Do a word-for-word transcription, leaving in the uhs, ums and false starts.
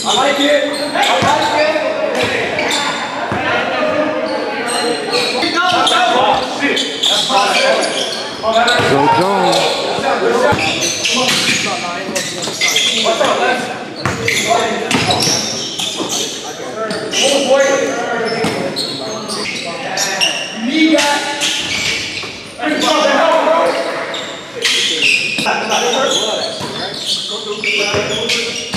like it. I like it. Go Jones. What's up, Les? Oh boy. You need that. That's all the help, bro.